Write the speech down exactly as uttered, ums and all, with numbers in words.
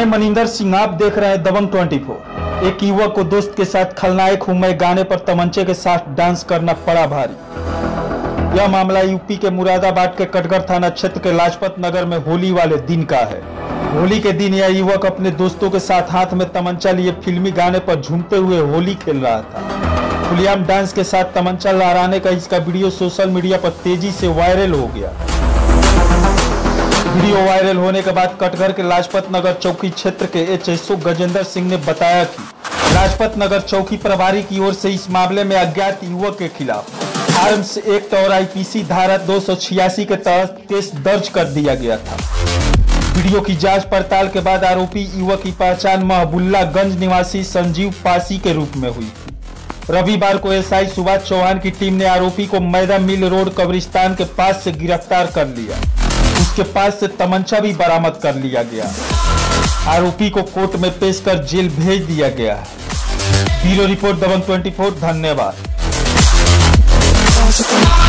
मैं मनिंदर सिंह, आप देख रहे हैं दबंग चौबीस। एक युवक को दोस्त के साथ खलनायक हूं मैं गाने पर तमंचे के साथ डांस करना पड़ा भारी। यह मामला यूपी के मुरादाबाद के कटघर थाना क्षेत्र के लाजपत नगर में होली वाले दिन का है। होली के दिन यह युवक अपने दोस्तों के साथ हाथ में तमंचा लिए फिल्मी गाने पर झूमते हुए होली खेल रहा था। खुलेआम डांस के साथ तमंचा लहराने का इसका वीडियो सोशल मीडिया पर तेजी से वायरल हो गया। वीडियो वायरल होने के बाद कटघर के लाजपत नगर चौकी क्षेत्र के एचएसओ गजेंद्र सिंह ने बताया कि लाजपत नगर चौकी प्रभारी की ओर से इस मामले में अज्ञात युवक के खिलाफ आर्म्स एक्ट और आईपीसी धारा दो सौ छियासी के तहत केस दर्ज कर दिया गया था। वीडियो की जांच पड़ताल के बाद आरोपी युवक की पहचान महबुल्लागंज निवासी संजीव पासी के रूप में हुई थी। रविवार को एसआई सुभाष चौहान की टीम ने आरोपी को मैदा मिल रोड कब्रिस्तान के पास से गिरफ्तार कर लिया। उसके पास से तमंचा भी बरामद कर लिया गया। आरोपी को कोर्ट में पेश कर जेल भेज दिया गया है। ब्यूरो रिपोर्ट दबंग चौबीस। धन्यवाद।